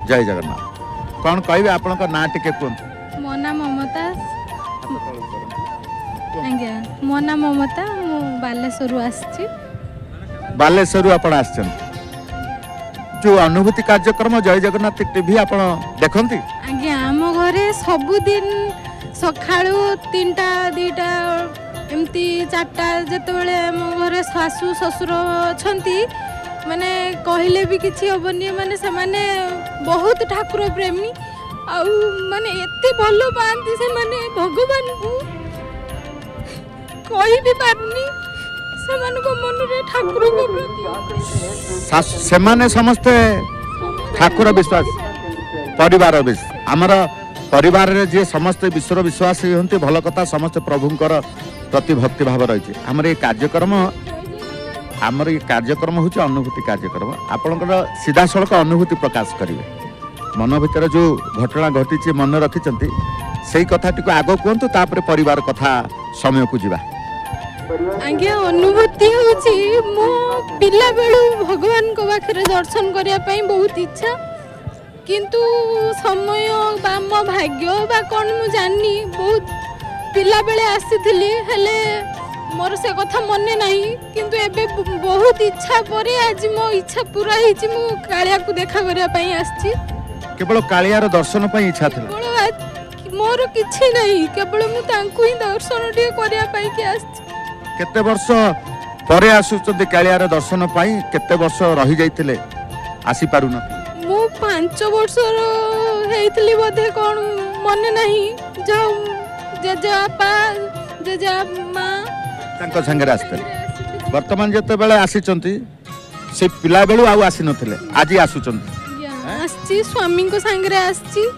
जय जगन्नाथ कौन कहबे आपन ना टिके कोन मो ना ममता आज्ञा मो ना ममता मु बालेश्वर आसछि बालेश्वर आपण आछन जो अनुभूति कार्यक्रम जय जगन्नाथ टीवी आपण देखंती आज्ञा आम घरे सबुदिन सकाळु 3टा 2टा एमती 4टा जतबेले आम घरे सासू ससुर छंती माने कहले भी किछि होबनी माने से माने बहुत ठाकुर प्रेमी आउ माने एते भलो पांती से माने भगवान को कहि भी पारनी से मन को मन रे ठाकुर को प्रति से माने समस्त ठाकुर विश्वास परिवार आमर परिवार रे जे समस्त विश्व विश्वासी हंती भल कथा समस्त प्रभुंकर प्रति भक्ति भाव रही आमर ये कार्यक्रम हूँ अनुभूति कार्यक्रम आपणकर सीधा सड़क अनुभूति प्रकाश करेंगे मन भीतर जो घटना घटी मन रखिंट से कथा टी आग कहतु तापर परिवार कथा समय को जीवा आज्ञा अनुभूति होची मो पिला बेलू भगवान को पाखरे दर्शन करिया पई बहुत इच्छा किंतु समय बा मो भाग्य बा कोन मु जाननी बहुत पिला बेले आसीथिली हेले मोर से कथा मने नहीं किंतु एबे बहुत इच्छा परे आज मो इच्छा पूरा हिची मु कालिया को देखा करिया पई आछी केवल कालियार दर्शन पई इच्छा थिला केवल मोर किछि नहीं केवल मु तांकु ही दर्शन टे करिया पई के आछी केते वर्ष परे आसुचंदी कालियार दर्शन पई केते वर्ष रही जाइथिले आसी पारु न मु 5 वर्ष हेइतली बोधे कोन मने नहीं जाऊ जेजेपा जेजेमा तांको संगे आसते वर्तमान जते बेले आसीचंती से पिला बेलू आउ आसी नथिले आज आसुचंती आछी स्वामी को संगे आछी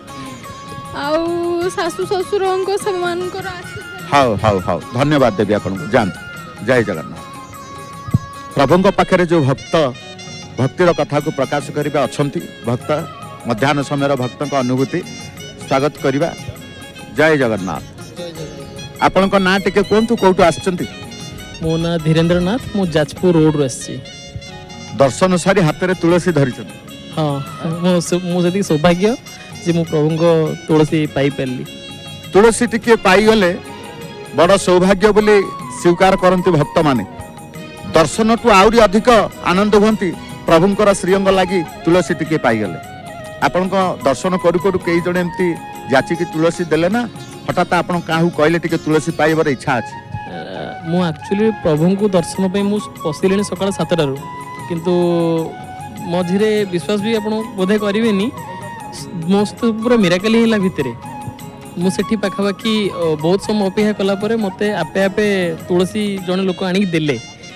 आउ सासु ससुरन को समान को आछी हाउ हाउ हाउ धन्यवाद देवी आपन को जान जय जगन्नाथ प्रभुଙ୍କ पाखरे जो भक्त भक्तिर कथा को प्रकाश करिबा अछंती भक्त मध्याह्न समय भक्तଙ୍କ अनुभूति स्वागत करिबा जय जगन्नाथ आपन को ना टिके कोंतु कोटु आछंती मो ना धीरेन्द्रनाथ मो जाजपुर रोड रे आछी दर्शन सारी हाथ रे तुलसी धरिछन हां मो जति सौभाग्य जे मो प्रभुଙ୍କ तुलसी पाई परली तुलसी टिके पाई गले बड़ सौभाग्य बोली स्वीकार करती भक्त माने दर्शन टू आउरी अधिक आनंद हुंती प्रभुंकर श्रीअंग लगी तुलसी टिके पाई गले आपण दर्शन करू करू कई जण एमती जाची की तुलसी देले ना हठात आपण काहू कहले टिके तुलसी पाइबार इच्छा अछि मु एक्चुअली प्रभु को दर्शन पे मु पसिलेनी सकाळ 7 रु किंतु मझिरे विश्वास भी आपण बोधे करिवेनी मस्त पूरा मिराकल हिला भितरे मु सेठी पाखापाखि बहुत समय अपेक्षा कला परे मते आपे आपे तुलसी जने लोक आनी देले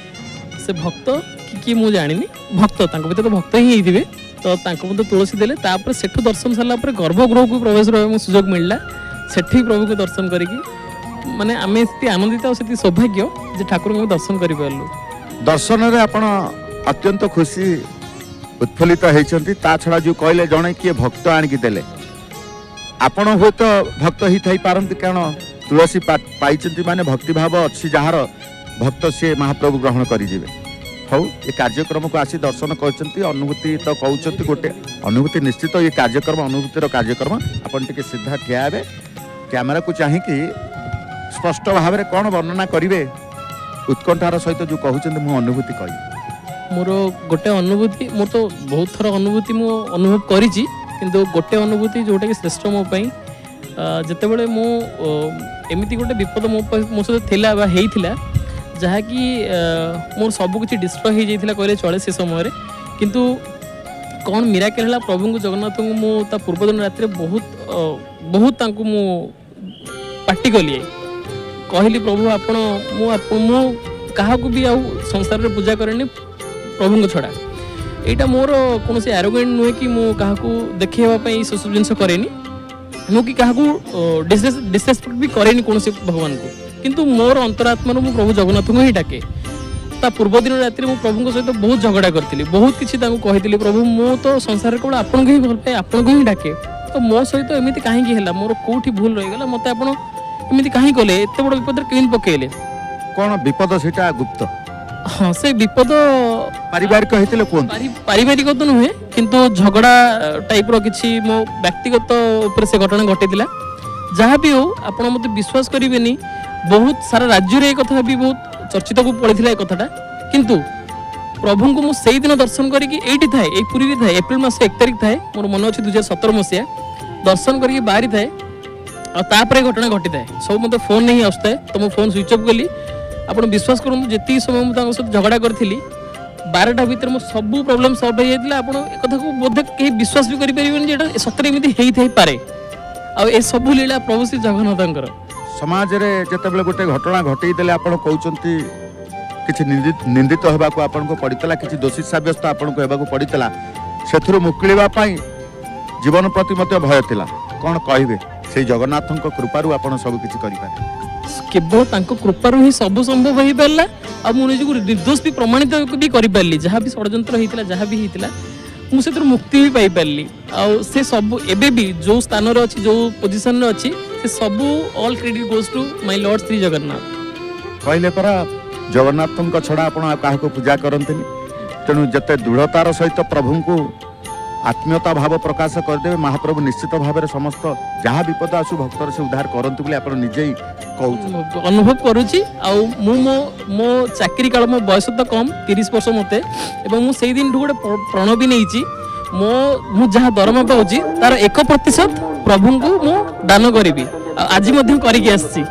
से भक्त कि मु जानिनी भक्त तांको भीतर भक्त ही हेइदिबे तो तांको मते तुलसी देले तापर सेठु दर्शन सरला परे गर्भगृह को प्रवेश रहबो सुयोग मिलला सेठी प्रभु को दर्शन करिकी माने आमे सेठी आनंदित और सेठी सौभाग्य जे ठाकुर को दर्शन करि परलु दर्शन रे आपण अत्यंत खुशी उत्फुल्लित हेइचंती ता छडा जो कहले जणे कि भक्त आनी देले आपण हो तो भक्त ही थई पारंती कारण तुलसी पाइचंती माने भक्ति भाव अच्छी जहार भक्त से महाप्रभु ग्रहण करि जिवे हौ ये कार्यक्रम को आसी दर्शन करचंती अनुभूति तो कहउचंती गोटे अनुभूति निश्चित ये कार्यक्रम अनुभूतिर कार्यक्रम आपण टिके सीधा ठिया हेबे कैमरा को चाहि कि स्पष्ट भाव में कौन वर्णना करिवे उत्कंठार सहित जो कहउचंती मु अनुभूति कहि मोर गोटे अनुभूति मोर तो बहुत थर अनुभूति मु अनुभव करिछि किंतु गोटे अनुभूति जोटा कि श्रेष्ठ मो पई जते बेले मु एमिति गोटे विपद मो सहित थिला बा हेइथिला जहा कि मोर सब किछि डिस्ट्रॉय हे जाइथिला कहले चले से समय रे किंतु कौन मिराकल हला प्रभु को जगन्नाथ को मु ता पूर्व दिन रात रे बहुत तांको मु पार्टी कलिए कहली प्रभु आपण मु कहा को भी आ संसार रे पूजा करनी प्रभु को छड़ा एटा मोर कौन से एरोगेंट नुहे कि मु कहा को देखेवा पई सब जिंस करेनी मु कि कहा को डिसरेस्पेक्ट भी करेनी कौन से भगवान को किंतु मोर अंतरात्मा मु प्रभु जगन्नाथ को ही डाके ता पूर्व दिन रात्रि मु प्रभु सहित बहुत झगड़ा करथिली बहुत किछि तांको कहितली प्रभु मु तो संसार केवल आपन को ही भल पाए आपन को ही डाके तो मो सहित एमिति काहे कि हला मोर कोठी भूल रहि गेला मते आपन एमिति काहे कले एते बड़ विपद रे केन पकेले कोन विपद सेटा गुप्त हां से विपद पारिवारिक हेतिले कोन पारिवारिक तो नुहे किंतु झगड़ा टाइप रो किछि मो व्यक्तिगत ऊपर से घटना घटिला जहाँ भी हो आपण मते विश्वास करिवेनी बहुत सारा राज्य रे कथा भी बहुत चर्चित को पड़ीथिला ए कथाटा किंतु प्रभु को मु सेई दिन दर्शन करिकि एठी थाए ए पुरी रे थाए एप्रिल मास 1 तारिख थाए मोर मन अछि 2017 मसिया दर्शन करिकि बाहरी थाए आ तापरे घटना घटी थाए सब मते फोन नहीं आस्ताए तो मो फोन स्विच ऑफ कली आपण विश्वास करनु जेती समय मु तांको साथ झगड़ा करथिली 12टा भीतर मो सब प्रॉब्लम सॉल्व हो जाइतला आपण ए कथा को बोधे के विश्वास भी करि परिबेन जे एटा सतरे एमिति हेई थाई पारे आ ए सब लीला प्रभु श्री जगन्नाथंकर समाज रे जेतेबेले गोटे घटना घटई देले आपण कहउचंती किछि निंदित होबा को आपण को पडितला किछि दोषी साब्यस्त आपण को हेबा को पडितला सेथुरु मुक्लिबा पई जीवन प्रति मते भय थिला कोन कहिबे से जगन्नाथंक कृपारु आपण सब किछि करि पारे केवल तांको कृपारु ही सब संभव होई परला आ मु निज को निर्दोष भी प्रमाणित भी करि परली जहाँ भी षडयंत्र हेतिला जहाँ भी हेतिला मु सेतर मुक्ति भी पाई परली आ से सब एबे भी जो स्थान रे अछि जो पोजीशन रे अछि से सब all credit goes to my lord Shri Jagannath कहले परा जगन्नाथंक छड़ा आपण काहा को पूजा करंतनी तेणु जते दृढ़तार सहित प्रभु को आत्मीयता भाव प्रकाश करदेवे महाप्रभु निश्चित भाव में समस्त जहाँ विपद आसु भक्तर से उद्धार करंतु बोली आपण निजे ही कहू अनुभव करूची आ मु मो चाकरी काल मो बयस तो कम 30 वर्ष मते एवं मु सेई दिन गोटे प्रण भी नेइची मु जहाँ दरमा पाउची तार 1% प्रभु को मु दान करिवि आज मध्यम करिकि आछि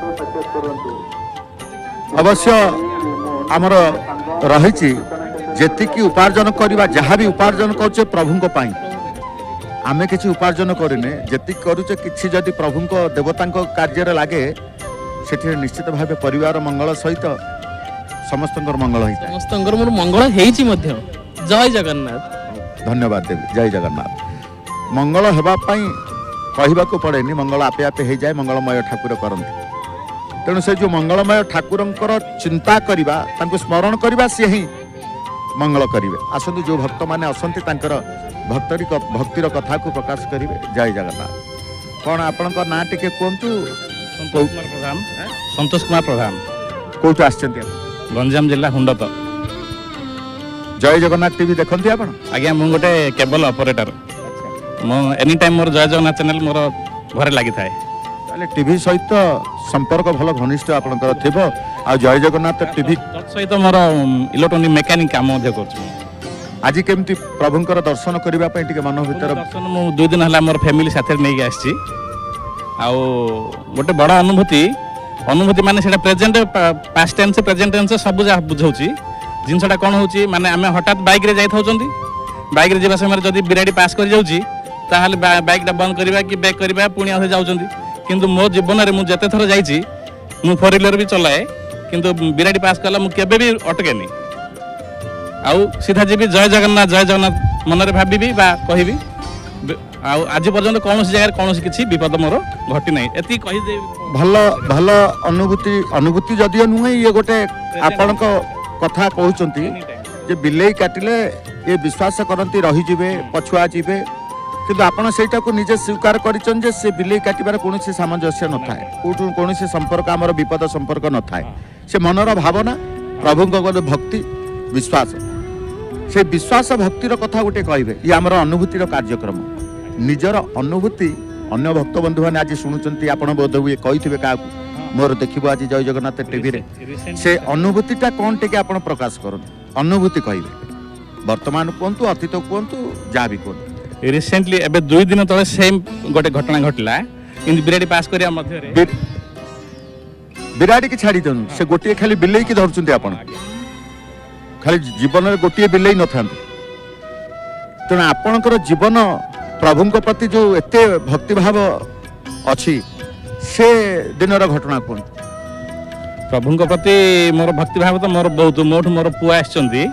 अवश्य आमर रही जेतिकी उपार्जन करवा जहाँ भी उपार्जन करुचे प्रभु पाई आमे किसी उपार्जन करें जेति करुचे किसी जदि प्रभु देवता कार्य लगे से निश्चित भाव परिवार मंगल सहित समस्त मंगल समस्त मोर मंगल हेइची मध्य जय जगन्नाथ धन्यवाद देवी जय जगन्नाथ मंगल हेबा पई कहबा को पड़ेनी मंगल आपे आपे हो जाए मंगलमय ठाकुर करंती तेणु से जो मंगलमय ठाकुरंकर चिंता करवा तांको स्मरण करवा सी ही मंगल करिवे आसंतु जो भक्त माने असंति तांकर भक्तिर कथा को प्रकाश करिवे जय जगन्नाथ कौन आपनकर ना टिके कोंतु संतोष कुमार प्रधान कोठु आछंती गंजाम जिला हुंडत जय जगन्नाथ टीवी देखंती आपण आज्ञा मु गोटे केबल ऑपरेटर मो एनी टाइम मोर जय जगन्नाथ चैनल मोर घरे लागि थाए ताले टीवी सहित संपर्क भल घनिष्ठ आपनकर थिबो आ जय जगन्नाथ टीवी सहित मोर इलेक्ट्रोनिक मेकानिक काम मध्ये करछु आज केमती प्रभुंकर दर्शन करबा पई टिके मन भीतर दर्शन मु 2 दिन हला मोर फैमिली साथे नै आछि आ गोटे बड़ा अनुभूति माने सेटा present past tense present tense सब जा बुझौची जिनसटा कोन होची माने आमे हठात बाइक रे जाई थाउचंदी बाइक रे जेबा समय जदी बिराडी पास कर जाउची ताहाले बाइक टा बंद करबा कि बैक करबा पुणी आसे जाउचंदी किंतु मो जीवन रे मु जते थर जाईची मु फोर व्हीलर भी चलाए किंतु बिराडी पास कला मु केबे भी अटकेनी आउ सीधा जीबी जय जगन्नाथ मन रे भाबीबी बा कहिबी आज पर्यंत कौन जगह कौन किसी विपद मोर घटी ना एति कहि दे भल भल अनुभूति जदियो नुहे ये गोटे आपण कथा कहउचंती जे बिलेई काटिले ये विश्वास करंती रही जिवे पछुआ जिवे किंतु आपण सेटा को निजे स्वीकार करिचन जे से बिलेई काटिबार कोनोसी सामंजस्य न थाए कोठु कोनोसी संपर्क हमर विपद संपर्क न थाए से मनर भावना प्रभु को भक्ति विश्वास से विश्वास भक्तिर कथा गोटे कहबे ये हमर अनुभूतिर कार्यक्रम निजर अनुभूति अन्य भक्त बंधु मैंने आज शुणुंट आपण बोध हुए कही क्या मोर देखिए आज जय जगन्नाथ टीवी रे से अनुभूतिटा कौन टे आप प्रकाश करते अनुभूति कहे वर्तमान कहतु अतीत कहतु जहाँ भी कहतु रिसेंटली एबे 2 दिन तले सेम गोटे घटना घटला किंतु बिराडी पास करिया मध्य बिराडी की छाड़ी दन से गोटे खाली बिलेई की धरचुंती आपण खाली जीवन में गोटे बिलेई न था तेना आपणकर जीवन प्रभु प्रति जो एते भक्ति भाव अच्छी से दिन घटना कौन प्रभु प्रति मोर भक्ति भाव तो मोर बहुत मोठ मोर पुआ आछंती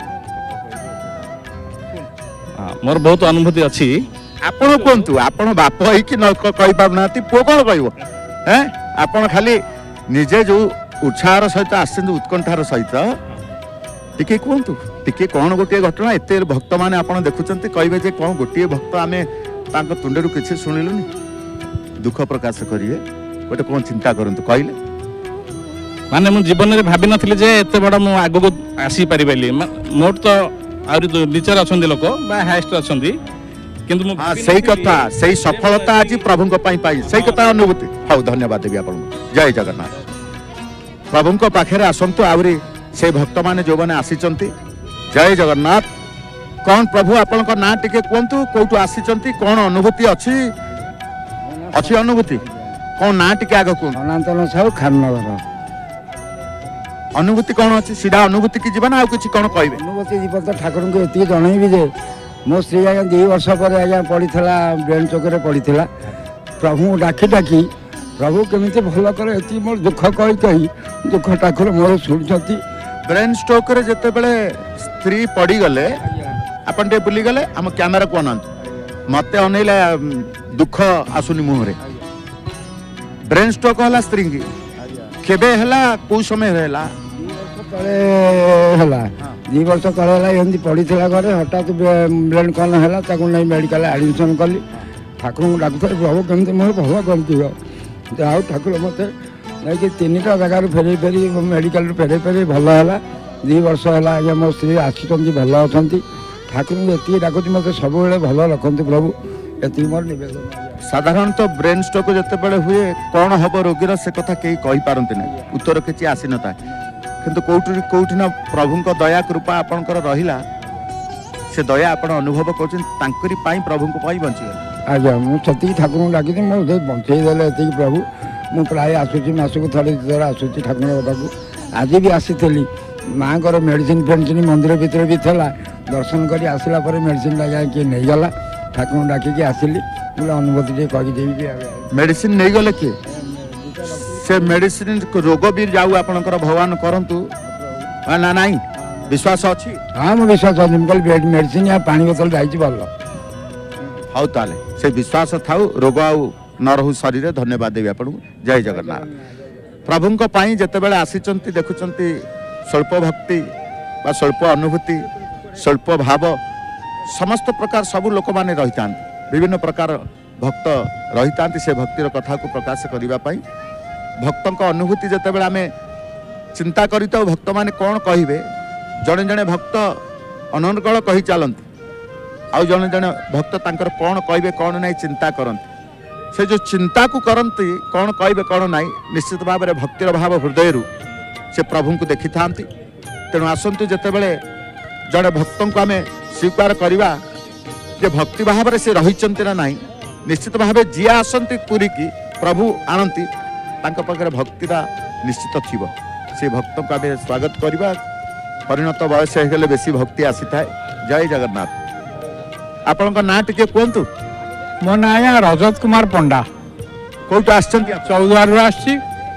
मोर बहुत अनुभूति अच्छी आपण कहतु आपण बाप है कि न कहि पाना पुओ कौन कहब हैं आपण खाली निजे जो उत्साह सहित आसते उत्कंठार सहित टिके कहतु टिके कौन गोटे घटना एते भक्त माने आपण देखुचंती कहबे जे कौन गोटे भक्त आमे तांको तुंडेरु किछि सुनिलुनी दुख प्रकाश करिवे गोटे कौन चिंता करंतु कहले माने मु जीवन रे भाबी नथिले जे एते बडा मु आगो को आसी परिबेली मोर तो आहरी नीचर अच्छा लोक हाएस्ट अच्छा किंतु मु हाँ सही कथा सही सफलता आज प्रभु सही कथा अनुभूति हाँ धन्यवाद देवी आपको जय जगन्नाथ प्रभु पाखे आसतु आहरी से भक्त मैंने जो मैंने आसी जय जगन्नाथ कौन प्रभु आपण ना टिके कहतु कौटू आसी कौन अनुभूति अच्छी अच्छी अनुभूति कौन ना टिके आग कहूँ अनंतन साहू खाननगर अनुभूति कौन अच्छी सीधा अनुभूति की जीवन आउ किसी कौन कहे अनुभूति जीवन तो ठाकुर को ये जनइबी जे मो स्त्री आज्ञा 2 वर्ष पर आज्ञा पड़ी ब्रेन चौक पड़ी प्रभु डाकी डाकी प्रभु केमी भल करे ये मोर दुख कही कही दुख ठाकुर मोर शुणुंट ब्रेन स्ट्रोक रे जते बेले स्त्री पड़ी गले अपन टे बुली गले हम कैमरा को अनंत मते अनेला दुख आसुनी मुह रे ब्रेन स्ट्रोक होला स्त्री की केबे हला को समय होला 2 वर्ष तले एमती पड़ी घरे हठात ब्रेन कन है नहीं मेडिकल एडमिशन कली ठाकुर को डाकुथ प्रभु केमी मोर भल करती जाओ ठाकुर मत नहीं 3टा जगार फेरे फेरी मेडिकल फेरे फेरे भल है 2 वर्ष है आज्ञा मो स्त्री आसी भल अच्छा ठाकुर को ये डाकुच मत सब भल रखते प्रभु ये मोर निवेदन साधारणतः ब्रेन स्ट्रोक जिते बड़े हुए कौन हम रोगीर से कथा कहीं कही पारती ना उत्तर किसी आसी न था किंतु कौटी ना प्रभु दया कृपा आपणकर रहिला से दया आपण अनुभव कर प्रभु बंचीगले आज्ञा मुझे ठाकुर को डाकी मुझे बंचेदेले ये प्रभु मु प्राय आसूँ मासक थोड़े थोड़ा आसूँ ठाकुर पाक आज भी आसी माँ को मेडिसिन फेडिसिन मंदिर भितर भी था दर्शन कर आसला मेडिसिन किए नहीं गला ठाकुर डाकिकी आसिली बोले अनुभूति टे कहीदेवी मेडिसिन नहीं गले किए से मेडिसिन रोग भी जाऊ आपणकर भगवान करंतु ना नहीं विश्वास अच्छी हाँ मो विश्वास अच्छी मेडिसिन या पानी बोतल जाइए भल हाउ ताले से विश्वास थाउ रोग आउ न रहू शरीर धन्यवाद देवी आपको जय जगन्नाथ प्रभु जिते बड़े आसीचंती देखुचंती स्वल्प भक्ति बा स्वल्प अनुभूति स्वल्प भाव समस्त प्रकार सबू लोक माने रही था विभिन्न प्रकार भक्त रही था से भक्तिर कथा को प्रकाश करने भक्तों अनुभूति जिते बड़े आम चिंता करता भक्त माने कौन कहे जड़े जड़े भक्त अनर्गल कही चलती आउ जड़े जड़े भक्त तांकर कौन कहे कौन नहीं चिंता करती से जो चिंता को करती कौन कहे कौन नहीं निश्चित भाव में भक्तिर भाव हृदय से प्रभु को देखी था तेणु आसतु जिते बड़े जड़े भक्तों को आम स्वीकार करवा जे भक्ति भाव में से रही ना नहीं निश्चित भाव जी आसती पूरी की प्रभु आनती पाखे भक्तिटा निश्चित थी से भक्त को आम स्वागत करवा परिणत बयस हो बेसी भक्ति आसी था जय जगन्नाथ आपण ना टे कहतु मो ना आज्ञा रजत कुमार पंडा कौट आस चौद्वार आसी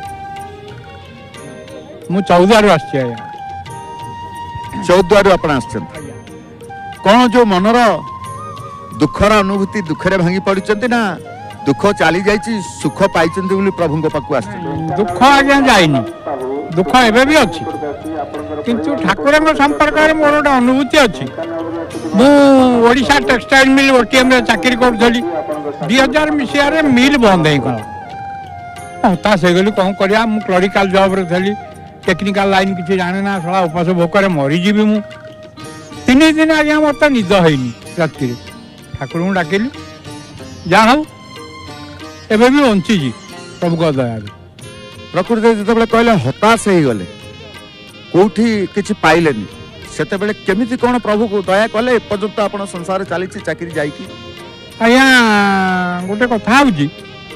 मु चौद्वार आज्ञा चौद्वार आप कौन जो मनर दुखर अनुभूति दुखरे भांगी पड़ी ना दुख चली जाइए सुख पाई प्रभु पाक आस दुख आज्ञा जाइनी दुख एवं भी अच्छी किंतु ठाकुर संपर्क में मोर गोटे अनुभूति अच्छी मुझा टेक्सटाइल मिल ओटीएम चाकरी करी 2000 मसीह मिल बंद हो हताश हो गली कौन कर क्लरिकाल जॉब थी टेक्निकाल लाइन किसी जाने ना सला उपास भोकर मरीजी मु 3 दिन आज्ञा मत निद होनी राति ठाकुर को डाकिली जहाँ हूँ एवं भी बंची प्रभु दया प्रकृति जो कहले हताश हो गले कौटी किसी पाइले से केमिति कौन प्रभु को दया कले एपर्यंत आप संसार चली चाकरी जाइए आज्ञा गोटे कथा हूँ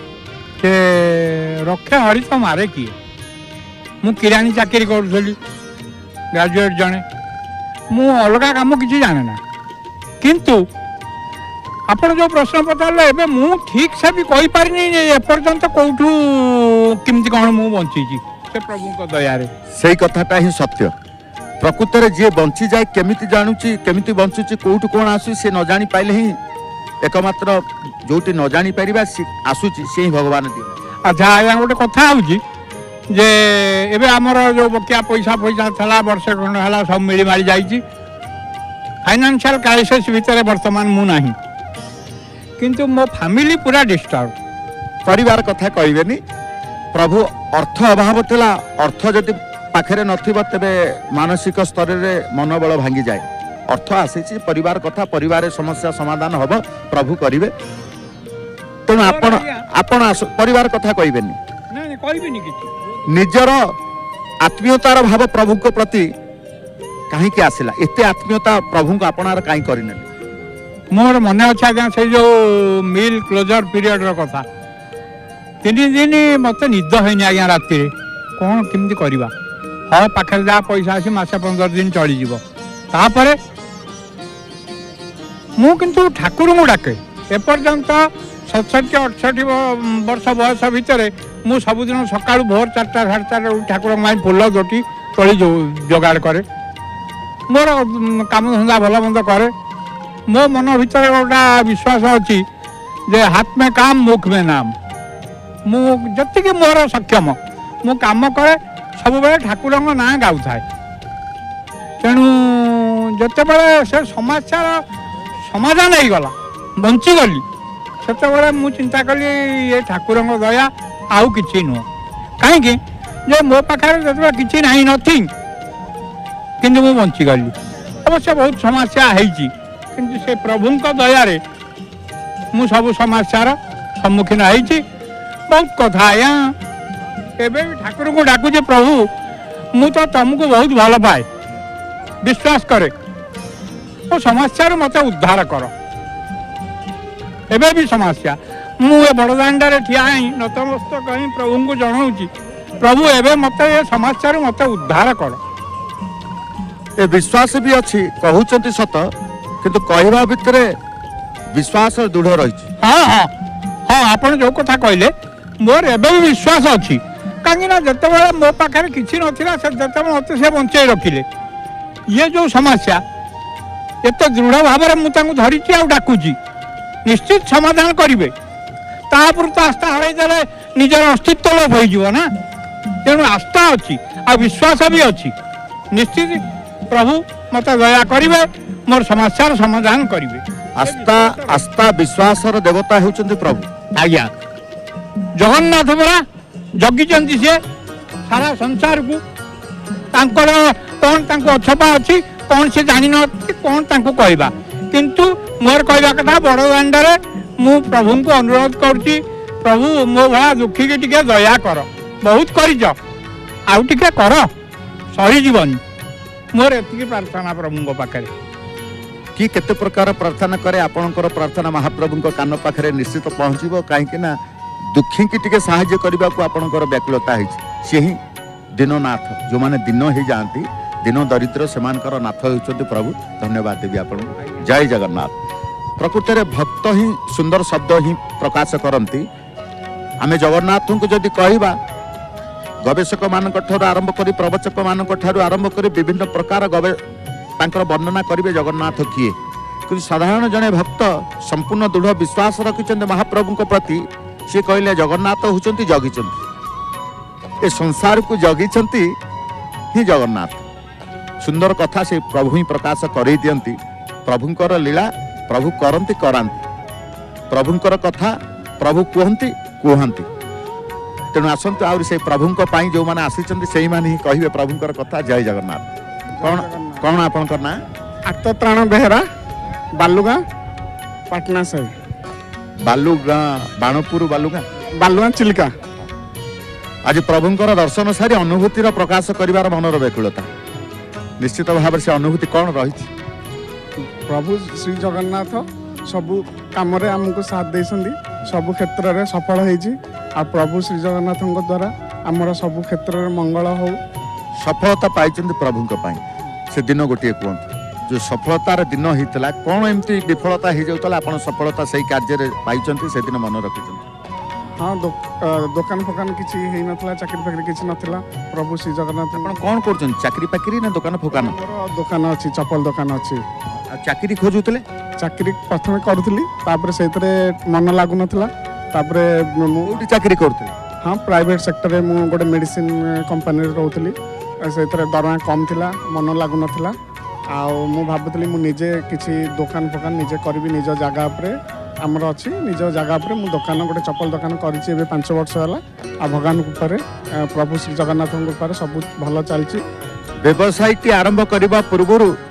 रखे हरि तो मारे किए मु किरानी चाकरी करी ग्रेजुएट जड़े मु अलग काम किसी जाने ना किंतु आपण जो प्रश्न पचारे एबे मु ठीक से भी कही पारिनी एपर्यंत कौठू किमती कौन मु बंची से प्रभु को दया रे से कथाटा ही सत्य प्रकृत में जी बंची जाए केमिति जानूची केमिति बंचुची कौटू कौन आसु से न जानी पाइले ही एकमात्र जोटी न जानी पारिबा आसुची से ही भगवान दिए अच्छा आज्ञा गोटे कथा हूँ जे एबे आमर जो बकिया पैसा पैसा था वर्षे खंड है सब मिली मारी जाइए फाइनेंशियल क्राइसिस भितर वर्तमान मु नहीं किंतु मो फैमिली पूरा डिस्टर्ब परिवार कथा कहबेनी प्रभु अर्थ अभाव थिला अर्थ जदि पाखरे नथिबा तबे मानसिक स्तर रे मनोबल भांगी जाए अर्थ आसी परिवार कथा परिवार समस्या समाधान हम प्रभु करेंगे तेणु आपण आपण परिवार कथा कहबेनी ନାଇଁ କହିବିନି କିଛି निजर आत्मीयतार भाव प्रभु को प्रति कहीं आसिला एते आत्मीयता प्रभु को आपणार कहीं करने मोर मन अच्छे आज्ञा से जो मिल क्लोजर पीरियड कथा 3 दिन मत निद होनी आज्ञा राति कौन केमती करवा हाँ पाखे जहाँ पैसा आसी मासे 15 दिन चलीज तापर मु किंतु ठाकुर को डाके एपर्यंत 67-68 वर्ष बयस भितर मु सबुदिन सका भोर 4टा 4:30 ठाकुर फुल जोटी तोली जोगाड़ करे मोर काम धंदा भल मंद करे मो मन भीतर गोटा विश्वास अच्छी जे हाथ में काम मुख में नाम जी मोर सक्षम मु काम करे सब बेले ठाकुर ना गाऊ थाए तेणु जिते बड़े से समस्या समाधान हो गला बंचीगली से मु चिंता कली ये ठाकुर दया आउ कि नुह कहीं मो पाखे जो कि ना नथिंग किंतु मु बंचीगली अवश्य बहुत समस्या है किंतु से प्रभु दया मु सब समस्यार सम्मुखीन होती बहुत कथा आया एबे भी ठाकुर को डाकुचे प्रभु मु तो तुमको बहुत भल पाए विश्वास करे वो समस्या मत उद्धार कर एबे भी समस्या मुझे बड़दाण्ड ठिया नतमस्तक कहीं प्रभु को जनाऊँगी प्रभु एबे मत ये समस्या मत उद्धार कर ए विश्वास भी अच्छी कहते सत किंतु कहवा भितर विश्वास दृढ़ रही हाँ हाँ हाँ आप जो कथा कहले मोर एबे भी विश्वास अच्छी कहीं जिते मो पाखे किसी नाला से मत से बंचे रखिले ये जो समस्या एत दृढ़ भाव में मुझे धरी डाकुची निश्चित समाधान करेंगे तापर तो आस्था हरईदे निजर अस्तित्व लोप हो ना तेणु आस्था अच्छी आ विश्वास भी अच्छी निश्चित प्रभु मत दया करेंगे मोर समस्यार समाधान करेंगे आस्था आस्था विश्वास देवता होउचंती प्रभु आज्ञा जगन्नाथ बरा जगिचंती से सारा संसार को तांकर कौन तांको अछपा अच्छी कौन से जानी न कौन तांको कहबा किंतु मोर कहबा कथा बड़दाण्ड मु प्रभु को अनुरोध करुच्ची प्रभु मो भाया दुखी के टिके दया कर बहुत करिच आउ टिके कर सही जीवन मोर एतिकी प्रार्थना प्रभु पाखे कि केते प्रकार प्रार्थना करे आपणकर प्रार्थना महाप्रभु कान पाखे निश्चित पहुँचब कहीं दुखी की टिके साहाय्य करने को आपणकर व्याकुलता है दीननाथ जो माने दिन हो जाती दिन दरिद्र सेमानकर नाथ होउछन्ति प्रभु धन्यवाद देवी आपण जय जगन्नाथ प्रकृति रे भक्त ही सुंदर शब्द ही प्रकाश करती आमे जगन्नाथ को जदि कहबा गवेषक मान आरंभ करी प्रवचक मान आरंभ करी विभिन्न प्रकार तांकर वर्णना करेंगे जगन्नाथ किए कि साधारण जड़े भक्त संपूर्ण दृढ़ विश्वास रखिंट महाप्रभु प्रति सी कहले जगन्नाथ होउछन्ति जगिचन्ति ए संसार को जगिचन्ति ही जगन्नाथ सुंदर कथा से प्रभु ही प्रकाश कर दियंती प्रभुंकर लीला प्रभु करंती करांती प्रभुंकर कथा प्रभु कहंती कहंती तेणु आसंतु आउरी से प्रभुंक पाई जो माने आसीचंती सेही माने ही कहिबे प्रभुंकर कथा जय जगन्नाथ कौन कौन आपनकर ना आत्मप्राण बेहरा बालुगा पाटना से बालुगा बाणपुर बालुगा चिलिका आज प्रभुंकर दर्शन सारी अनुभूतिर प्रकाश करिवार मनर व्याकुलता निश्चित भाव से अनुभूति कौन रही प्रभु श्री जगन्नाथ सबु काम आमको साथ देइछन्ति सबु क्षेत्र में सफल होइछि आ प्रभु श्री जगन्नाथ द्वारा आमर सबु क्षेत्र में मंगल हो सफलता पाइचंती प्रभुंक पाई से दिन गोटे कहतु जो सफलतार दिन होता कौन एमती विफलता हो जाता आप सफलता से कार्य पाई से दिन मन रखी हाँ दुकान फकान किसी नथला चाकरी फाकरी किसी नथला प्रभु श्री जगन्नाथ कौन कर चाकरी पाकरी ना दुकान फकान दुकान अच्छी चप्पल दुकान अच्छी चाकरी खोजुले चाकरी प्रथम करूली से मन लागू नाला चाकरी करूँ हाँ प्राइवेट सेक्टर में मुझे गोटे मेडिसिन कंपनी रोली से दरमा कम थिला मन लागू नाला आउ भावुली मुझे किसी दुकान फकान निजे करी निज जगह पर आमर अच्छी निज जगह पर मुझे दुकान गोटे चप्पल दुकान कर 5 वर्ष है भगवान प्रभु श्री जगन्नाथ सब भल चलती व्यवसाय आरंभ करने पूर्व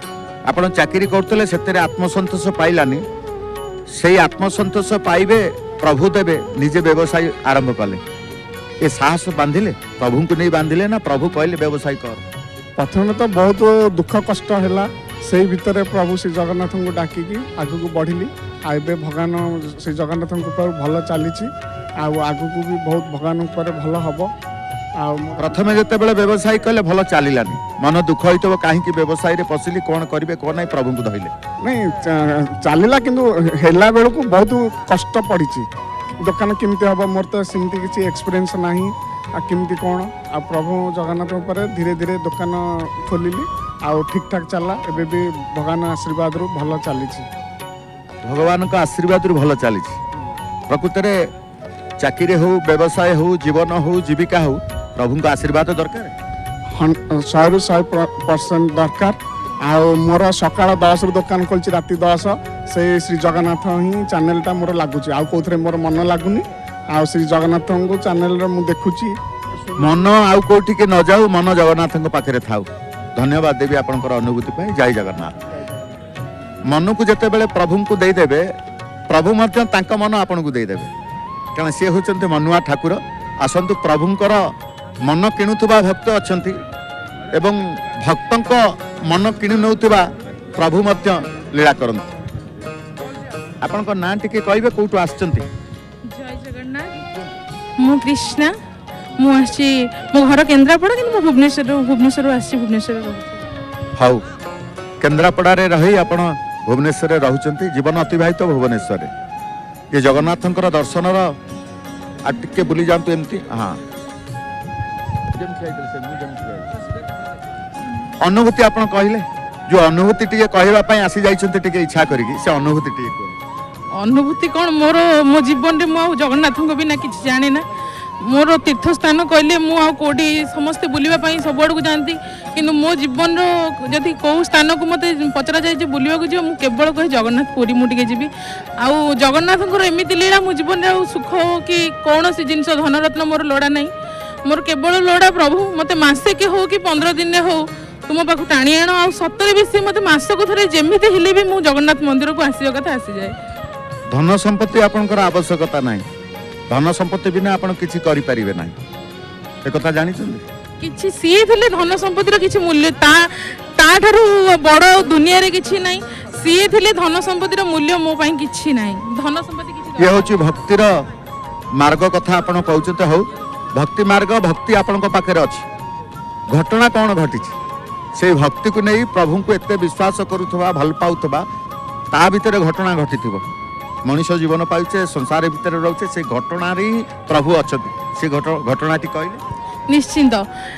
आपण चाकरी करते से आत्मसंतोष पाइलानी से आत्मसंतोष पाइबे प्रभु देवे निजे व्यवसाय आरंभ कले ये साहस बांधिले प्रभु को नहीं बांधिले ना प्रभु कहले व्यवसाय कर प्रथम तो बहुत दुख कष्ट है से भितर प्रभु श्री जगन्नाथ को डाक आग को बढ़िली आबे भगवान श्री जगन्नाथ भल चली आग को भी बहुत भगवान भल हम प्रथम जिते व्यवसाय कले भल चलानी मन दुख होता कहीं व्यवसाय रे पशिली कौन करेंगे कौन नहीं प्रभु को धरले नहीं चलला किंतु हेला बेलू को बहुत कष्ट पड़ी दुकान केमती हम मोर तो सेमती किसी एक्सपीरियंस नहीं केमती कौन आ प्रभु जगन्नाथ धीरे धीरे दुकान खोलिली आ ठीक ठाक चलला एबे भी भगवान आशीर्वाद रु भल चली भगवान का आशीर्वाद रु भल चली प्रकृत में चाकरी हो व्यवसाय हो जीवन हो जीविका हो प्रभु का आशीर्वाद दरकार 100% दरकार आ मोर सकाळ 10 रु दुकान खोलछि राति 10 से श्री जगन्नाथ ही चैनलटा मोर लागुछि आ कोथरे मोर मन लागुनी आ श्री जगन्नाथ को चैनल रे मु देखुछि मन आउ कोठी के न जाऊ मन जगन्नाथ को पाखरे थाउ धन्यवाद देवी आपनकर अनुभूति पई जय जगन्नाथ मन को जते बेले प्रभु को दे देबे प्रभु मध्य तांका मन आपन को दे देबे कारण से होचंते मनुआ ठाकुर आसंतु प्रभुंकर मन किणुथुबा भक्त अछंती एवं भक्तंक मन किणु नउथुबा प्रभु मध्य लीला करंती आपनकर नाम टिके कहबे कोठु आछंती जय जगन्नाथ मु कृष्णा मु आसी मो घर केन्द्रापड़ा कि भुवनेश्वर आसी भुवनेश्वर हाउ केन्द्रापड़ा रे रही आपण भुवनेश्वर रे रहउचंती जीवन अतिबाहित भुवनेश्वर रे ये जगन्नाथंकर दर्शन टिके बुली जातु एमती हाँ अनुभूति आप कहले जो अनुभूति टिके कहबा पई आसी जाइछंती टिके इच्छा करिकी से अनुभूति टिके अनुभूति कौन मोर मो जीवन में जगन्नाथ को बिना किसी जाने ना मोर तीर्थ स्थान कहले मुझे समस्ते बुलवाई सब आड़ को जाती कि मो जीवन जदि कौ स्थान को मत पचरा जाए बुलवा जी मुझे केवल कहे जगन्नाथ पुरी मुझे जी आउ जगन्नाथ एमती लीला मो जीवन में सुख कि कौन सी जिन धनरत्न मोर लोड़ा नहीं मोर केवल लोड़ा प्रभु मत मसे के हो कि 15 दिन हो तुम पाख टाणी आण आ सतरे भी सी मत मसक थे जमी हेले भी मुझे जगन्नाथ मंदिर को आसा कथा आसी जाए धन संपत्ति आपनकर आवश्यकता नहीं धन संपत्ति बिना आपण किछि करि परिबे नाही ए कथा जानि छथि किछि सी थिले धन संपत्तिर किछि मूल्य ता ठारू बड़ दुनिया रे किछि नाही सी थिले धन संपत्तिर मूल्य मो पई किछि नाही धन संपत्ति किछि ये होछि भक्तिर मार्ग कथा आपण कहउछते हो भक्ति मार्ग भक्ति आपण को पाखरे अछि घटना कोन घटिछि से भक्ति को नहीं प्रभु को एते विश्वास करूथबा भल पाउथबा ता भीतर घटना घटिथिबो मनुष्य जीवन पाइचे संसार भितर रोचे से घटना रे प्रभु अछति से घटनाटी कहले निश्चिंत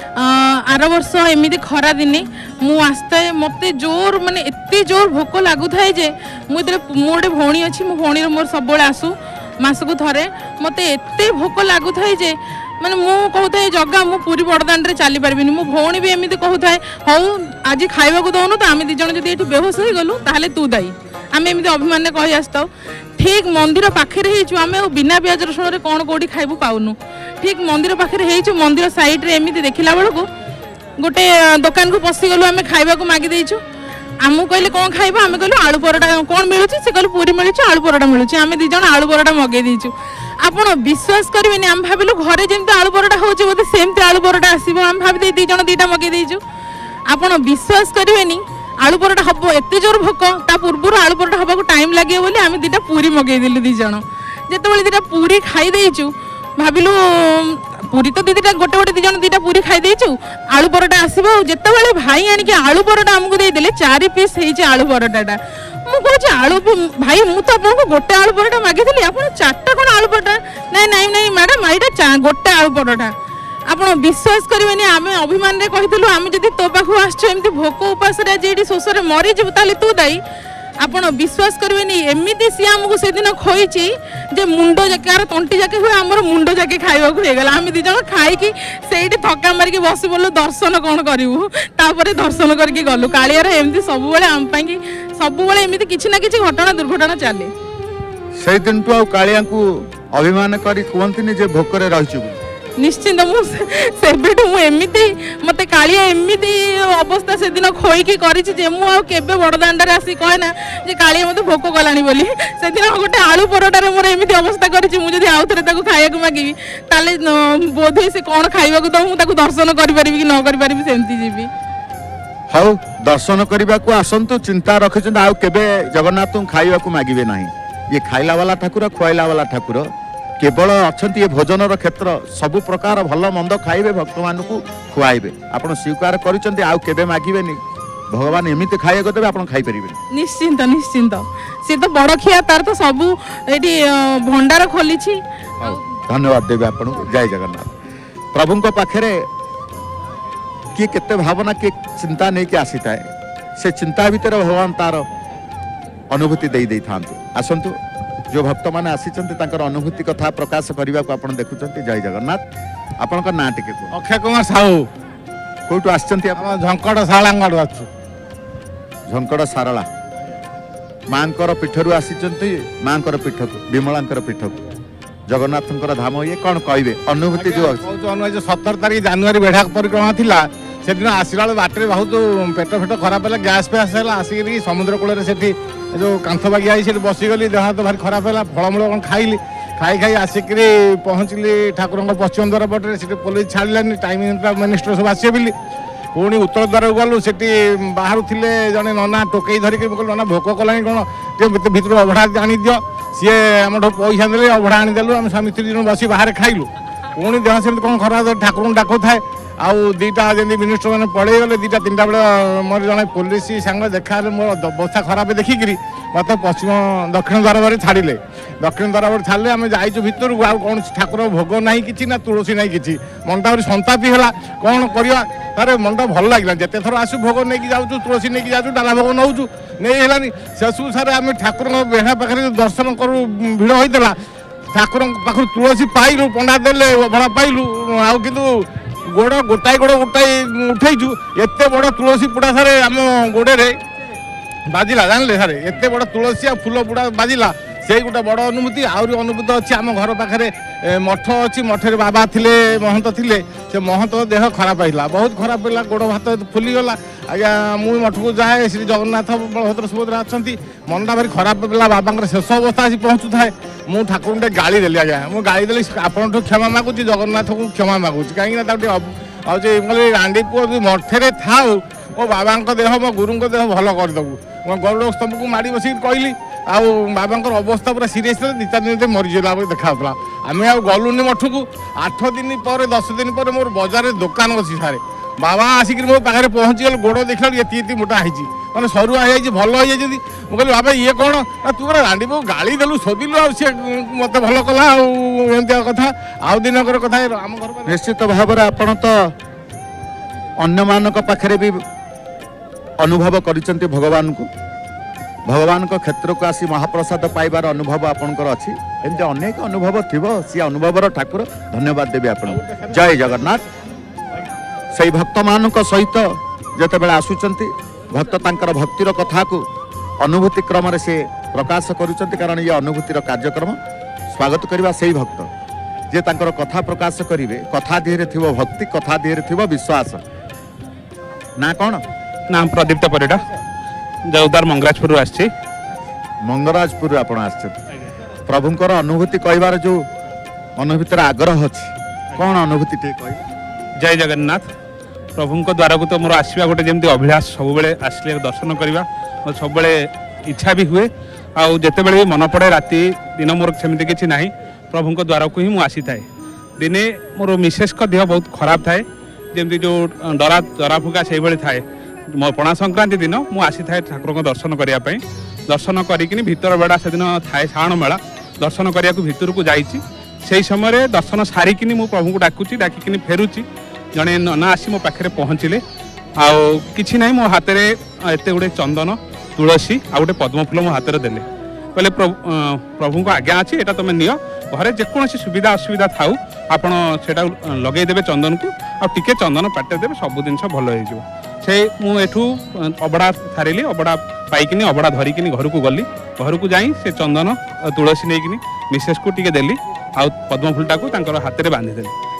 आर वर्ष एमती खरा दिने मु आस्ते मते जोर माने एते जोर भोक लागु थाए जे मु गोटे भौणी अच्छी मो भौणी मोर सब आसू मासकू थरे मते एते भोक लागु थाए जे माने मु कहूए जगह मु पूरी बड़दाण्ड रे चली पारबिनी मो भौणी भी एमती कहूए हौ आज खाइबा को दउनु तो आमे दी जण जदी एठी बेहोश होई गलु ताहले तू दाई आमे एमती अभिमान ने कहि आस्ताउ ठीक मंदिर पाखे हेचु आमे बिना प्याज रसुण रे कोन कोडी खाइबु पाउनु ठीक मंदिर पाखे हेचु मंदिर साइड रे एमती देखिला बेलको गोटे दुकान को पसी गलु आमे खाइबा को मागी देइछु आमु कहले कोन खाइबा आमे कहलु आलू परोटा कोन मिलुची से कहलु पूरी मिलुची आलू परोटा मिलुची आमे दी जण आलू परोटा मगे देइछु आपण विश्वास करिवेनी आम भाबिलु घरे जेमती आलू परोटा होची बोते सेमती आलू परोटा आसीबो आम भाबि दे दी जण दीटा मगे देइछु आपण विश्वास करिवेनी आलू परोटा हम एत जोर भोक ता पूर्व आलू परोटा हवा को टाइम लगे बोली आम दीटा पूरी मगेदेलु दी जन जिते दीटा पूरी खाई देइछु भाविलु पूरी तो दीटा गोटे गोटे दी जन दीटा पूरी खाई देइछु आलू परोटा आसीबो जेतेबेले भाई आनिके आलू परोटा हमको दे देले 4 पीस हेइचे आलू परोटाटा मु कहछि आलू भाई मु तो आपन को गोटे आलू परोटा मागिथिली आपन 4टा कोन आलू परोटा नहीं मैडम एटा गोटे आलू परोटा आपण विश्वास करेनि आमे अभिमान रे कहितलु आमे जदी तो पाखु आछो एमती भोक उपास रे जेडी शोषर मरी जब ताले तू दाई आपण विश्वास करेनि एमिति सी हमको से दिन खोइची जे मुंडो जाके तंटी जाके हुए हमर मुंडो जाके खाइबा को हेगला आमे दी जण खाई कि सेठी थका मार के बस बोलु दर्शन कोन करिवु तापरे दर्शन करके गलु कालिया रे एमती सब बेले आम पाई कि सब बेले एमिति किछि ना किछि घटना दुर्घटना चले सेहि दिन तो कालिया को अभिमान करी कहंतिनी जे भोक रे रहिछु निश्चिंत मुझेठू मुझे मत कालिया एमती अवस्था से दिन खोईकी कर बड़दाण्डे आसी कहे ना जे कालिया मत भोक कलानी बोली से दिन गोटे आलू परोटार मोर एमती अवस्था करी मुझे आउ थे खाया मागिबी ताले बोधे से कौन खाइबा तो मुझे दर्शन करि कि न करि सेमती जीवी हाउ दर्शन करने को आसतु चिंता रखिंट आउ केबे जगन्नाथ खाइबा को मागिबे नहीं ये खाइला वाला ठाकुर खुआइला वाला ठाकुर केवल अच्छा ये भोजन क्षेत्र सबु प्रकार भल मंद खाइबे भक्त मान खुआइबे आपण स्वीकार करिसेंती आउ केबे मागिबेनी भगवान एमती खाइए देवे आप खाई पारे निश्चिंत निश्चिंत सी तो बड़ खिया तार तो सब ये भंडार खोली धन्यवाद देवे आपन जय जगन्नाथ प्रभु पाखे किए केते भावना किए चिंता नहीं कि आसी थाए से चिंता भितर भगवान तार अनुभूति दे दे था आसतु जो भक्त मैंने आसी अनुभूति कथा प्रकाश करने को आप देखुं जय जगन्नाथ आपण ना टे अक्षय कुमार साहू कौटू झंकड़ शाला झंकड़ सारला मांकर पीठरू आसी मांकर पीठ को विमला पीठ को जगन्नाथ धाम ये कौन कहे अनुभूति जो 17 तारीख जानुरी बेढ़ा परिक्रमा थी से दिन आसला बाटे बहुत पेट फेट खराब है गैस फैस है आसिक समुद्र कूल से जो कांथ बागिया से बसीगली देह हाथ भारी खराब है फलमूल कौन खाइली खाई खाई आसिक पहुँचली ठाकुर पश्चिम द्वार पटे से पुलिस छाड़लानी टाइम मिनिस्टर सब आसे बोली पुणी उत्तर द्वार गलु से बाहर थे जड़े नना टोकई धरिक नना भोक कला कौन भर अभढ़ा आनी दियो सी आम पैसा दे अभढ़ा आनीदेलु आम स्वामी स्त्री जन बस बाहर खाइलु पुणी देह से कौन खराब ठाकुर डाक थाए आउ दीटा जमी मिनिस्टर मैंने पड़े गले 2-3टा बेले मोर जड़े पुलिस सांगे देखा मोर अवस्था खराब देखिकी मत पश्चिम दक्षिण द्वार बारे छाड़े दक्षिण द्वार बारे छाड़े आम जाइचु भितर को कौन ठाकुर भोग ना कि ना तुलसी ना कि मनटा भारी संतापी है कौन करवा तार मनटा भल लगे जिते थर आसु भोग नहीं जाऊँ तुलसी नहीं जाऊँ डाला भोग नौचु नहीं है शेषु सारे आम ठाकुर बेढ़ा पाखे दर्शन करूँ भिड़ होता ठाकुर पाखु तुलसी पाइलु पंडा देले भड़ा पाइलु आउ किंतु गोड़ गोटाए उठेचु एत बड़ तुलसी पुड़ा सारे आम गोड़े बाजिला जानले सारे एत बड़ तुलसी आ फूल पुड़ा बाजिला से गोटे बड़ अनुभूति आहरी अनुभूति अच्छी आम घर पाखे मठ अच्छी मठे बाबा थिले महंत थिले से महंत देह खराब है बहुत खराब है गोड़ हाथ फुलीगला आज्ञा मुझे मठ को जाए श्री जगन्नाथ बलभद्र सुभद्रा अच्छा मनटा भारी खराब है बाबा शेष अवस्था आसी पहुँचु थाए मु ठाकुर गाड़ी देली आज्ञा मुझे गाड़ी देली आपन क्षमा मागुची जगन्नाथ को क्षमा मागुची कहीं रांडी पुओ मठे था मो बाबा देह मो गुरु देह भल करदेबू मैं गरुड़ स्तंभ को माड़ी बस कहली आउ बाबा अवस्था पूरा सीरीयस 2-4 दिन मरीजा देखा आम आ गलुनि मठ को 8 दिन पर 10 दिन पर मोर बाजार दुकान अच्छी सारे बाबा आसिक मो पाखे पहुँची गल गोड़ देखला ये मोटा है मैंने सरुआ हो भल हो जाती मुझे कहली बाबा ये कौन ना तू रांडी बो गाड़ी देलु शोधिलु आ मत भल कला एमती कथा आउ दिनकर कथा आम घर निश्चित भाव में आपण तो अन्य मान पाखे भी अनुभव करिसेंती भगवान को क्षेत्र को आसी महाप्रसाद पाइबार अनुभव आपणकर अच्छी एमती अनेक अनुभव थी सी अनुभवर ठाकुर धन्यवाद देवी आपण जय जगन्नाथ से भक्त मान सहित जितेबाला आसुचंती भक्त तांकर भक्तिर कथा को अनुभूति क्रम से प्रकाश करुचंती कारण ये अनुभूतिर कार्यक्रम स्वागत करवा से भक्त जे तांकर कथा प्रकाश करिवे कथा देहरे थिबो भक्ति कथा देहरे थिबो विश्वास ना कौन नाम प्रदीप्त परिडा जौदार मंगराजपुर आसी मंगराजपुर आपण आछे प्रभुंकर अनुभूति कहबार जो मन भीतर आग्रह अछि कौन अनुभूति टे कहि जय जगन्नाथ प्रभु द्वारा को तो मोर आसवा गोटे जमी अभिलाष सब बेले आसले दर्शन करवा मोर सब बेले इच्छा भी हुए आउ जिते बड़े भी मन पड़े राति दिन मोर सेमती किसी ना प्रभु द्वारा को ही मुझे आसी थाए दिने मोर मिसेस का देह बहुत खराब थाए जमी जो डरा फुका से भाई थाए मो पणा संक्रांति दिन मुझे आसी थाए ठाकुर को दर्शन करने दर्शन करी भितर बेड़ा से दिन थाए श्रावण मेला दर्शन करने को भितर को जाइए से समय दर्शन सारिकी मु प्रभु को डाकुची डाकिनी फेरुची जड़े नना आसी मो पाखे पहुँचले आउ कि ना मो हाथ में एत गुड़े चंदन तुलसी आ गए पद्मफूल मो हाथ में देले कहले प्रभु को आज्ञा अच्छी यहाँ तुम नियो घरे जेकोसी सुविधा असुविधा थाऊ आपण से लगेदेवे चंदन को आके चंदन पाटे देवे सब जिन भल हो से मुठू अबड़ा सारे अबड़ा पाइकिनी अबड़ा धरिकी घर को गली घर को जाई से चंदन तुलसी नहीं मिसेस को टिके देली आ पद्मफूलटा को हाथ में बांधिदेली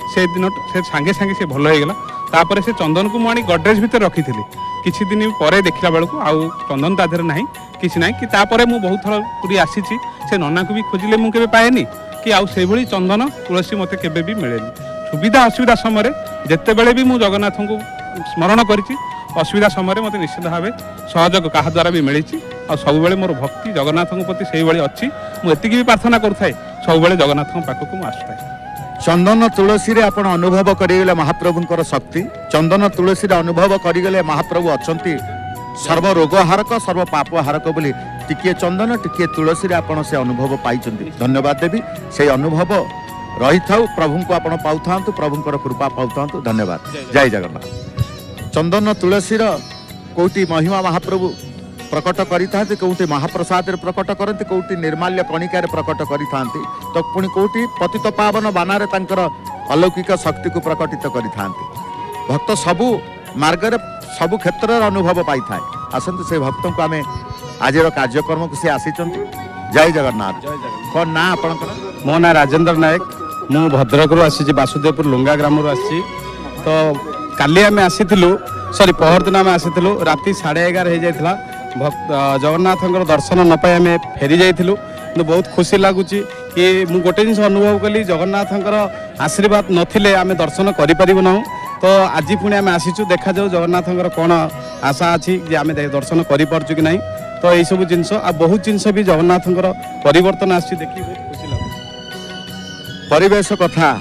से दिन से सांगे सांगे से भल होगला तापर से चंदन को मुझे गडरेज भितर रखी किछि दिन पर देखला बेलू आउ चंदन ता देहरे नहीं किसी ना कि तापर मु बहुत थर पूरी आसी से नना को भी खोजिले मु केबे पाएनी कि आउ से भली चंदन तुलसी मते केबे भी मिलेनी सुविधा असुविधा समय जिते बेले भी मु जगन्नाथ को स्मरण करिछि असुविधा समय मते निश्चित भाव सहयोग क्या द्वारा भी मिली और सब बेले मोर भक्ति जगन्नाथ प्रति से भाई अच्छी मुझे भी प्रार्थना करुए सब बेले जगन्नाथ पाखक मुझे आसुए चंदन तुलसी रे आपण अनुभव करिगले महाप्रभुंकर शक्ति चंदन तुलसी रे अनुभव करिगले महाप्रभु अछंती सर्व रोग हारक सर्व पाप हारक बोली टिके चंदन टिके तुलसी रे आपण से अनुभव पाइचंती धन्यवाद देवी से अनुभव रही थाउ प्रभु को आपण पाउथांतु प्रभुंकर कृपा पाउथांतु धन्यवाद जय जगन्नाथ चंदन तुलसी रो कोटी महिमा महाप्रभु प्रकट करिथांती कोटी महाप्रसाद रे प्रकट करंती कोटी निर्माल्य कणिका रे प्रकट करिथांती तो पुणी कोटी पतित पावन बानारे तांकर अलौकिक शक्ति को प्रकटित करिथांती भक्त सबु मार्ग रे सबु क्षेत्र रे अनुभव पाई थाए आसंतु से भक्तों को आमे आजिर कार्यक्रम को से आसीचंती जय जगन्नाथ कोन ना आपनकर मो ना राजेंद्र नायक मु भद्रक रो आसी वासुदेवपुर लुंगा ग्राम रो आसी तो काली आमे आसीथिलु सॉरी पहर दिन आमे आसीथिलु राती 11:30 हो जाइथिला भक्त जगन्नाथ दर्शन न पाई आम फेरी जाइलु तो बहुत खुशी लगुच कि मु गोटे जिन अनुभव कली जगन्नाथ आशीर्वाद नथिले आम दर्शन करूँ ना तो आज पुणी आम आसीचु देखा जाऊ जगन्नाथ कौन आशा अच्छी जे आम दर्शन करूँ कि ना तो यही सब जिनस आ बहुत जिनस भी जगन्नाथ परिवर्तन आसी देखी बहुत खुशी लगे परिवेश कथा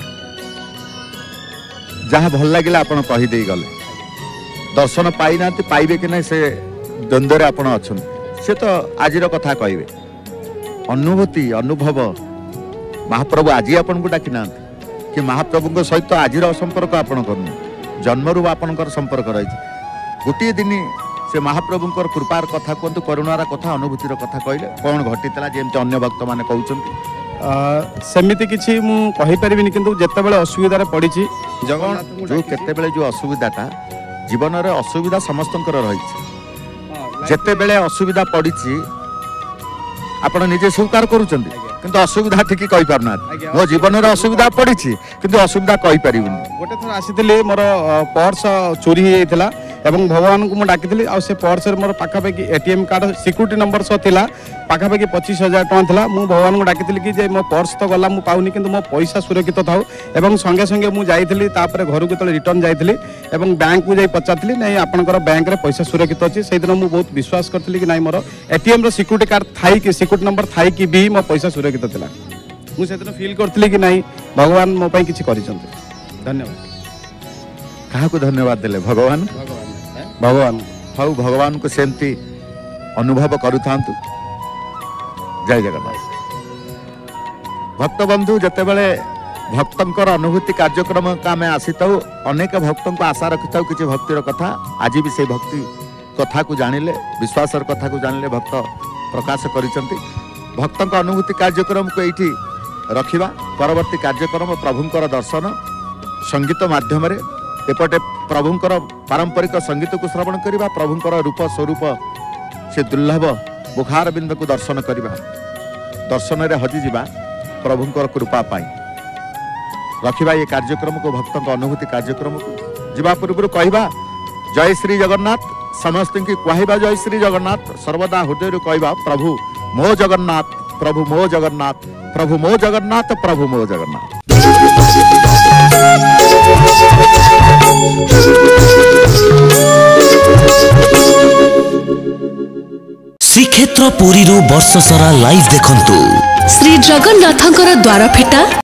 जहाँ भल लगे आप कहीदे गले दर्शन पाई ना पाइबे कि ना से द्वंद्व आपण अच्छा से तो आज कथा कहे अनुभूति अनुभव महाप्रभु आज आपन को डाकी ना कि महाप्रभु सहित आज संपर्क आपण करनु जन्मरू आपणकर संपर्क रही गोटे दिन से महाप्रभु कृपार कथा कहतु करुणार कथा अनुभूतिर कथा कहले कौन घटी जमी अन्य भक्त मैंने कहते सेमिति किछि मु कहि परिबिनी किंतु जेतेबेले असुविधा पड़ी जगन जो केतेबेले जो असुविधाटा जीवन रे असुविधा समस्तंकर रही जेते बेले असुविधा पड़ी आपण निजे स्वीकार करूचंदी किंतु असुविधा ठीक कहि पारना मो जीवन रे असुविधा पड़ी किंतु असुविधा कहि परिबिनी गोटे थर आसीथिले मोर पर्स चोरी हो जाइथिला एवं भगवान को मुझे डाकी आ से पर्स मोर पाखापाखि एटीएम कार्ड सिक्यूरीटी नंबर सह थिला पाखापाखि 25,000 टଙ୍କା थिला मु भगवान को डाकी कि जे मो पर्स तो गला मु पाउनी किंतु मो पैसा सुरक्षित थाउ एवं संगे संगे मु जाइथिली तापर घर को रिटर्न जाइथिली एवं बैंक को जाई पचारथिली नहीं आपनकर बैंक रे पैसा सुरक्षित अछि से दिन मु बहुत विश्वास करथिली कि नहीं मोर एटीएम रो सिक्यूरीटी कार्ड थाई कि सिक्यूरीटी नंबर थाई कि भी मो पैसा सुरक्षित थिला मु से दिन फील करथिली कि नहीं भगवान मो पई किछि करिसंते धन्यवाद कहा को धन्यवाद देले भगवान भगवान हाउ भगवान को सेमती अनुभव करूथांतु जय जगन्नाथ भक्त बंधु जते बेले भक्तंकर अनुभूति कार्यक्रम का आम आसीताऊ अनेक भक्तों को आशा रखिताऊ किछि भक्तिर कथा आज भी से भक्ति कथा को जानिले विश्वासर कथा को जानिले भक्त प्रकाश करिसंती भक्तंक अनुभूति कार्यक्रम को एठी रखिबा परवर्ती कार्यक्रम प्रभुंकर दर्शन संगीत माध्यम रे एपटे प्रभुंकर पारंपरिक संगीत को श्रवण करिबा प्रभुंकर रूप स्वरूप से दुर्लभ बुखार बिंद को दर्शन करिबा दर्शन रे हजि जिबा प्रभुंकर कृपा पाई रखिबा ये कार्यक्रम को भक्तों का अनुभूति कार्यक्रम को जीवा पूर्व कहवा जय श्री जगन्नाथ समस्त की कहवा जय श्री जगन्नाथ सर्वदा हृदय कहवा प्रभु मो जगन्नाथ प्रभु मो जगन्नाथ प्रभु मो जगन्नाथ प्रभु मो जगन्नाथ। श्रीक्षेत्र पुरी वर्ष सारा लाइव देखंतु श्री जगन्नाथंकर द्वार फिटा